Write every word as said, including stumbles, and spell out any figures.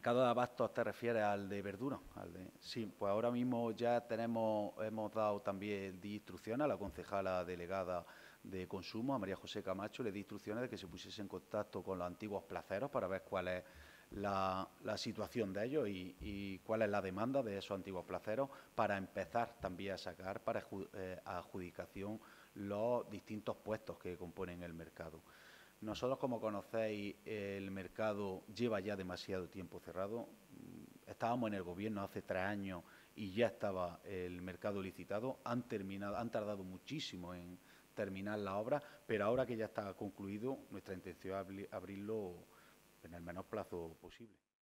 mercado de abastos te refieres al de verduras, al de sí, pues ahora mismo ya tenemos, hemos dado también di instrucciones a la concejala delegada de consumo, a María José Camacho, le di instrucciones de que se pusiese en contacto con los antiguos placeros para ver cuál es la, la situación de ellos y, y cuál es la demanda de esos antiguos placeros para empezar también a sacar para eh, adjudicación los distintos puestos que componen el mercado. Nosotros, como conocéis, el mercado lleva ya demasiado tiempo cerrado. Estábamos en el gobierno hace tres años y ya estaba el mercado licitado. Han terminado, han tardado muchísimo en terminar la obra, pero ahora que ya está concluido, nuestra intención es abrirlo en el menor plazo posible.